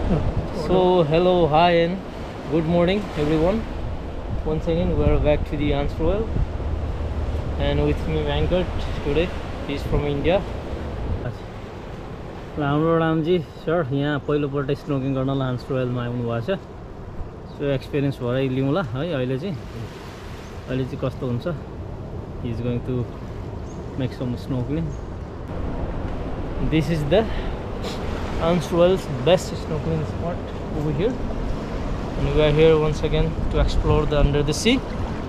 So hello, hi and good morning everyone. Once again we are back to the Ans Royal and with me Venkat today. He's from India. हाम्रो Ramji sir यहाँ पहिलोपल्ट स्नोकिङ गर्न लान्स रोयलमा आउनु भएको छ। So experience भरै लिउँला है। अहिले चाहिँ कस्तो हुन्छ। He is going to make some snorkeling. This is the Ans Royal's best snorkeling spot over here, and we are here once again to explore the under the sea.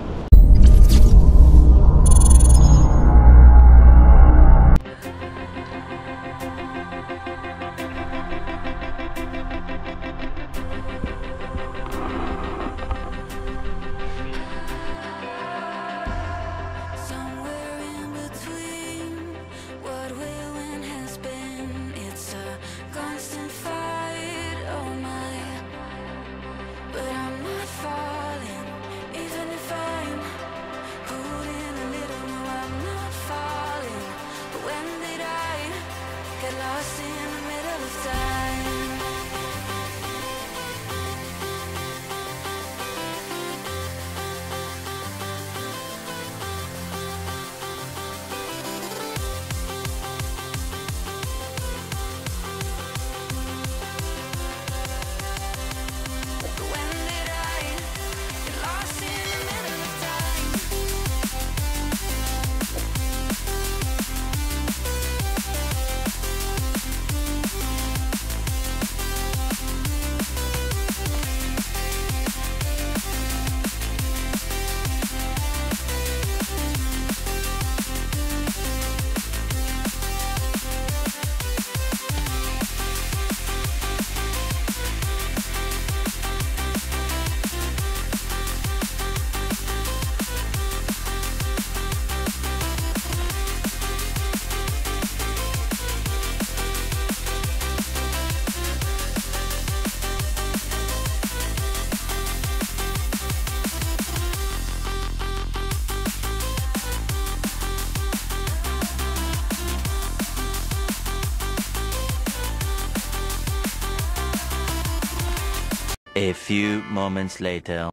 A few moments later.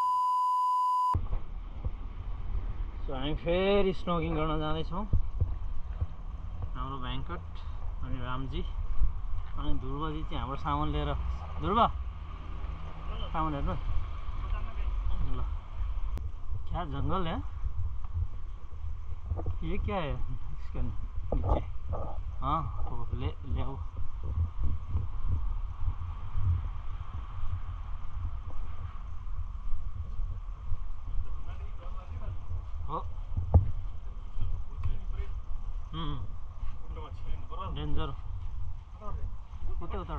So I'm फेरि स्नोकिङ गर्न जाँदैछौँ। हाम्रो भेङ्कट अनि रामजी अनि ध्रुवजी चाहिँ हाम्रो सामान लिएर। ध्रुव सामान हेर्नु ल। क्या जंगल है ये, क्या है इसके नीचे? हाँ ले आओ। डेन्जर उतै उता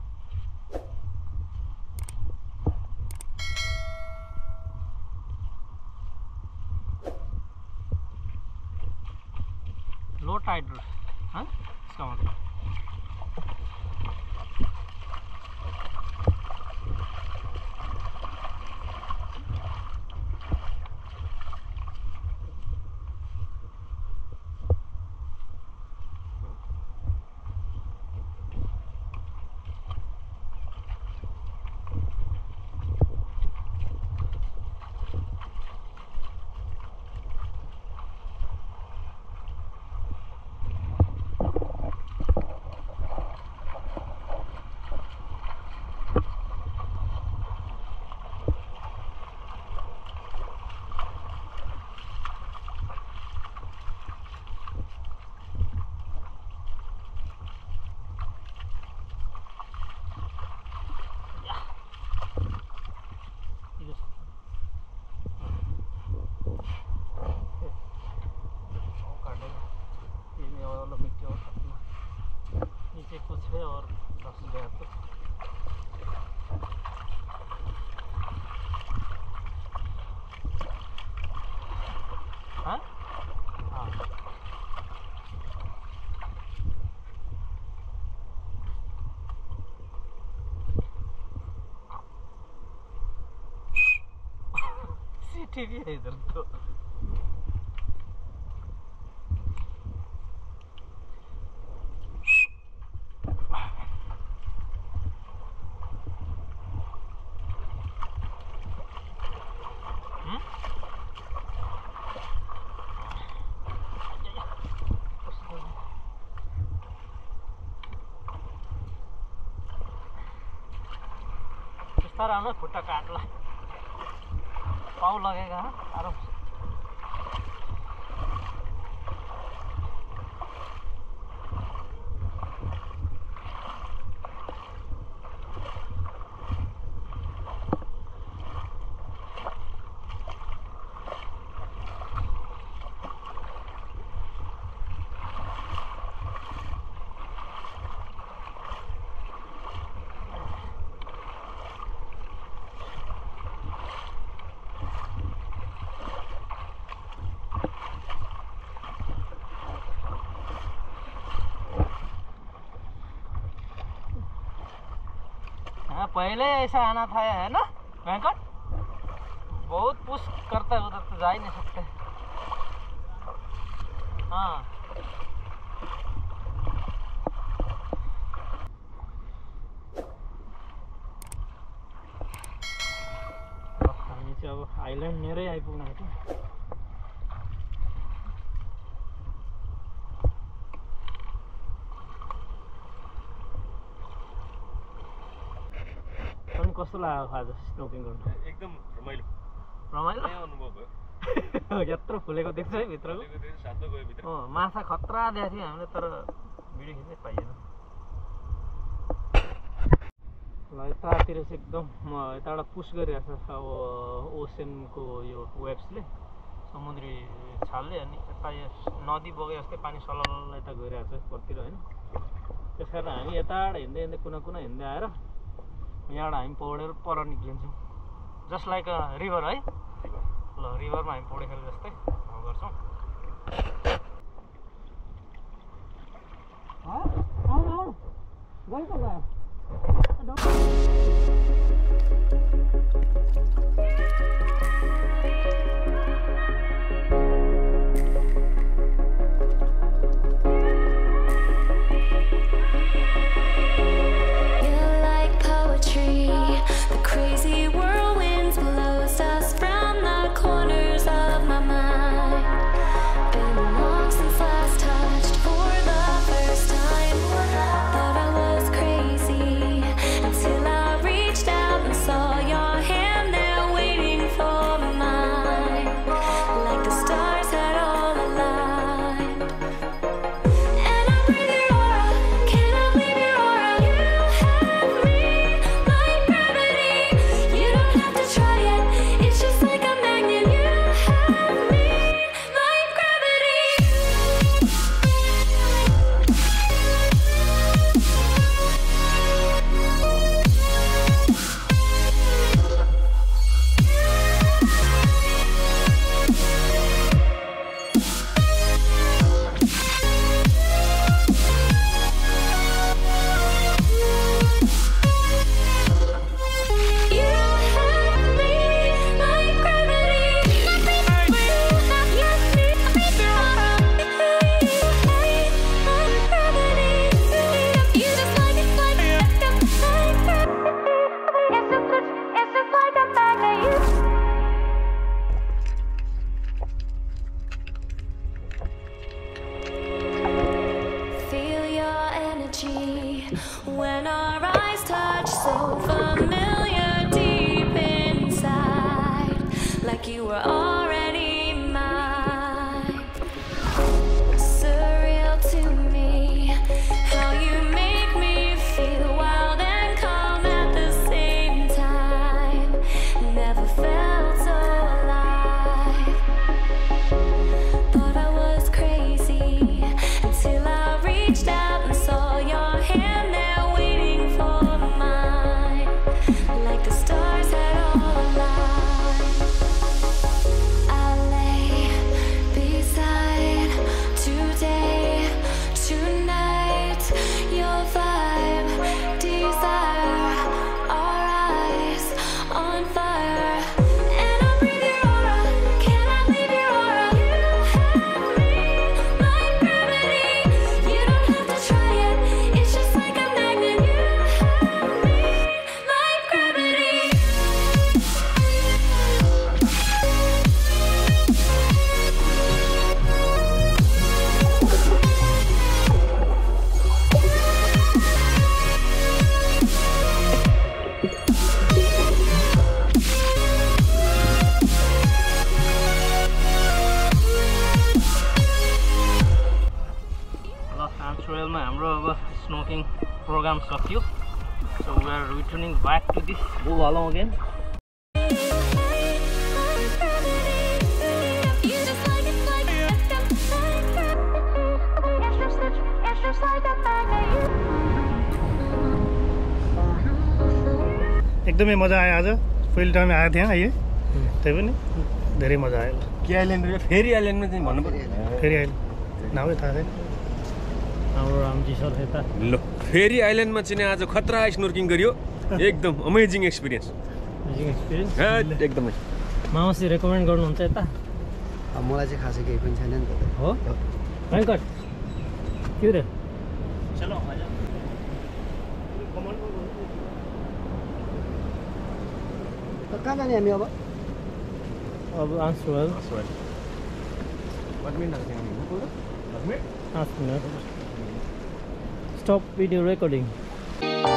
लो टाइड हाँ इसका मतलब नीचे कुछ है और 10 गया तो हाँ हाँ सीटी भी है इधर तो। बिस्तार आउनु खुट्टा काट्ला पाउ लगेगा आराम पहले ऐसा आना था है ना वेंकट बहुत पुश करता है उधर तो जा ही नहीं सकते हाँ हामी चाहिँ अब आइल्यान्ड नेरै आइपुग्नु आँट्यो कस्तो लाग्यो आज स्नोकिङ गर्नु एकदम रमाइलो रमाइलो अनुभव भयो यत्रो फुलेको देख्छ है भित्रको सातो गयो भित्र माछा खतरा देखेको थियो हामीले तर भिडियो खिच्नै पाइएन ल यतातिर चाहिँ एकदम यताबाट पुस गरिरहेको छ अब ओसेनको यो वेभ्सले समुद्री छालले अनि यता यो नदी बगे जस्तै पानी सलल यता गइरहेको छ उपरतिर होइन त्यस कारण हामी यताबाट हिँड्दै हिँड्दै कुना कुना हिँड्दै आएर यहाँबाट हामी पौडेर पर निक्लिन्छौँ जस्ट लाइक अ रिभर है ल रिभरमा हामी पौडेखेर जस्तै गर्छौँ When our eyes touch, so familiar deep inside, like you were already mine. Surreal to me, how you make me feel wild and calm at the same time. Never felt so alive. Thought I was crazy until I reached out and saw your hand there waiting for mine, like the stars had all aligned. program सक्यो. So we are returning back to this Buvalong again. एकदमै मजा आयो आज. पहिलो time आएको थिएँ अहिले, त्यही पनि धेरै मजा आयो. के आइल्यान्ड रे? फेरि आइल्यान्डमा चाहिँ भन्नु पर्यो. फेरि अहिले नामै थाहा छैन. हाम्रो रामजी सर यता. ल फेरि आइल्यान्डमा चाहिँ आज खतरा स्नोर्किङ गरियो. एकदम अमेजिङ एक्सपिरियन्स. एकदमै. मामासी रेकमेन्ड गर्नुहुन्छ यता? मलाई चाहिँ खासै केही पनि छैन नि त. हो भयङ्कर के रे? चलो कहाँ जाने हामी अब? अब Answell. 1 minute लाग्छ. 5 minutes. Stop video recording.